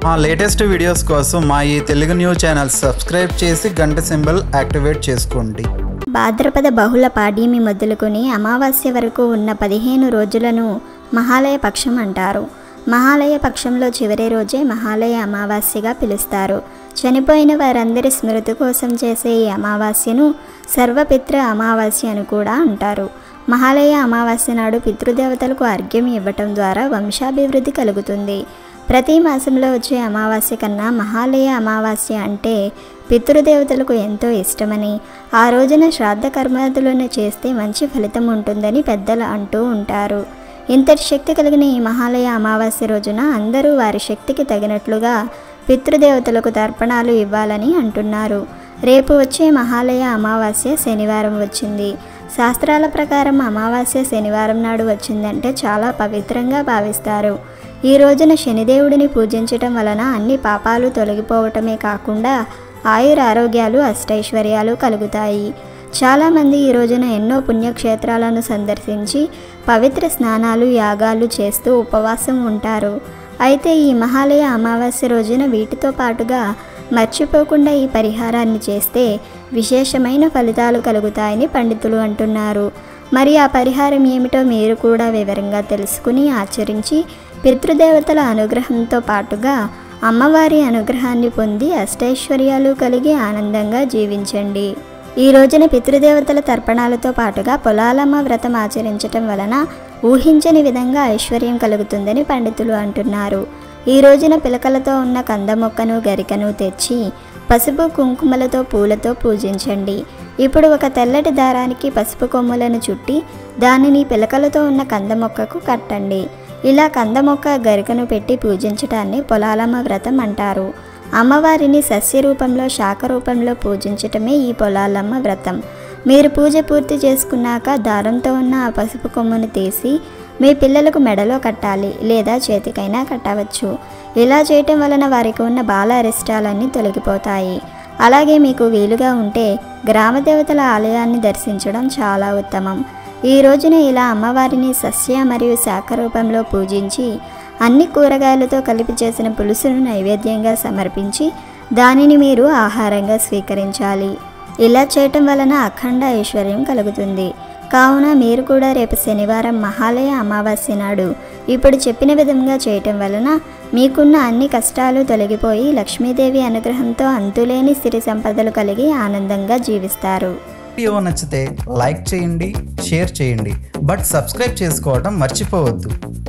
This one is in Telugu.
మా లేటెస్ట్ వీడియోస్ కోసం మా ఈ తెలుగు న్యూస్ ఛానల్ సబ్స్క్రైబ్ చేసి గంట సింబల్ యాక్టివేట్ చేసుకోండి. భాద్రపద బహుళ పాడ్యమి మొదలుకొని అమావాస్య వరకు ఉన్న 15 రోజులను మహాలయ పక్షం అంటారు. మహాలయ పక్షంలో చివరి రోజే మహాలయ అమావాస్యగా పిలుస్తారు. చనిపోయిన వారందరి స్మృతి కోసం చేసే ఈ అమావాస్యను సర్వపితృ అమావాస్య అని కూడా అంటారు. మహాలయ అమావాస్య నాడు పితృదేవతలకు అర్ఘ్యం ఇవ్వటం ద్వారా వంశాభివృద్ధి కలుగుతుంది. ప్రతి మాసంలో వచ్చే అమావాస్య కన్నా మహాలయ అమావాస్య అంటే పితృదేవతలకు ఎంతో ఇష్టమని, ఆ రోజున శ్రాద్ధ కర్మాదులను చేస్తే మంచి ఫలితం ఉంటుందని పెద్దలు అంటూ ఉంటారు. ఇంతటి శక్తి కలిగిన ఈ మహాలయ అమావాస్య రోజున అందరూ వారి శక్తికి తగినట్లుగా పితృదేవతలకు తర్పణాలు ఇవ్వాలని అంటున్నారు. రేపు వచ్చే మహాలయ అమావాస్య శనివారం వచ్చింది. శాస్త్రాల ప్రకారం అమావాస్య శనివారం నాడు వచ్చిందంటే చాలా పవిత్రంగా భావిస్తారు. ఈ రోజున శనిదేవుడిని పూజించటం వలన అన్ని పాపాలు తొలగిపోవటమే కాకుండా ఆయురారోగ్యాలు అష్టైశ్వర్యాలు కలుగుతాయి. చాలామంది ఈ రోజున ఎన్నో పుణ్యక్షేత్రాలను సందర్శించి పవిత్ర స్నానాలు యాగాలు చేస్తూ ఉపవాసం ఉంటారు. అయితే ఈ మహాలయ అమావాస్య రోజున వీటితో పాటుగా మర్చిపోకుండా ఈ పరిహారాన్ని చేస్తే విశేషమైన ఫలితాలు కలుగుతాయని పండితులు అంటున్నారు. మరి ఆ పరిహారం ఏమిటో మీరు కూడా వివరంగా తెలుసుకుని ఆచరించి పితృదేవతల అనుగ్రహంతో పాటుగా అమ్మవారి అనుగ్రహాన్ని పొంది అష్టైశ్వర్యాలు కలిగి ఆనందంగా జీవించండి. ఈ రోజున పితృదేవతల తర్పణాలతో పాటుగా పొలాలమ్మ వ్రతం ఆచరించటం వలన ఊహించని విధంగా ఐశ్వర్యం కలుగుతుందని పండితులు అంటున్నారు. ఈ రోజున పిలకలతో ఉన్న కంద మొక్కను గరికను తెచ్చి పసుపు కుంకుమలతో పూలతో పూజించండి. ఇప్పుడు ఒక తెల్లటి దారానికి పసుపు కొమ్ములను చుట్టి దానిని పిలకలతో ఉన్న కంద మొక్కకు కట్టండి. ఇలా కంద మొక్క గరికను పెట్టి పూజించటాన్ని పొలాలమ్మ వ్రతం అంటారు. అమ్మవారిని సస్య రూపంలో శాఖ రూపంలో పూజించటమే ఈ పొలాలమ్మ వ్రతం. మీరు పూజ పూర్తి చేసుకున్నాక దారంతో ఉన్న ఆ పసుపు కొమ్మును తీసి మీ పిల్లలకు మెడలో కట్టాలి, లేదా చేతికైనా కట్టవచ్చు. ఇలా చేయటం వలన వారికి ఉన్న బాల అరిష్టాలన్నీ తొలగిపోతాయి. అలాగే మీకు వీలుగా ఉంటే గ్రామదేవతల ఆలయాన్ని దర్శించడం చాలా ఉత్తమం. ఈ రోజున ఇలా అమ్మవారిని సస్య మరియు శాఖ రూపంలో పూజించి అన్ని కూరగాయలతో కలిపి చేసిన పులుసును నైవేద్యంగా సమర్పించి దానిని మీరు ఆహారంగా స్వీకరించాలి. ఇలా చేయటం వలన అఖండ ఐశ్వర్యం కలుగుతుంది. కావున మీరు కూడా రేపు శనివారం మహాలయ అమావాస్య నాడు ఇప్పుడు చెప్పిన విధంగా చేయటం వలన మీకున్న అన్ని కష్టాలు తొలగిపోయి లక్ష్మీదేవి అనుగ్రహంతో అంతులేని సిరి సంపదలు కలిగి ఆనందంగా జీవిస్తారు. వీడియో నచ్చితే లైక్ చేయండి, షేర్ చేయండి, బట్ సబ్స్క్రైబ్ చేసుకోవడం మర్చిపోవద్దు.